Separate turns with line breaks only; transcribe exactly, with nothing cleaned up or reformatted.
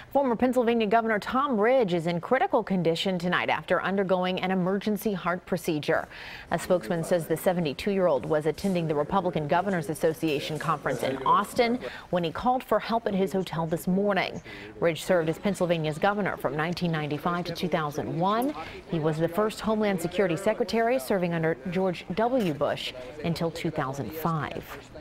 Former Pennsylvania Governor Tom Ridge is in critical condition tonight after undergoing an emergency heart procedure. A spokesman says the seventy-two-year-old was attending the Republican Governors Association conference in Austin when he called for help at his hotel this morning. Ridge served as Pennsylvania's governor from nineteen ninety-five to two thousand one. He was the first Homeland Security Secretary serving under George W. Bush until two thousand five.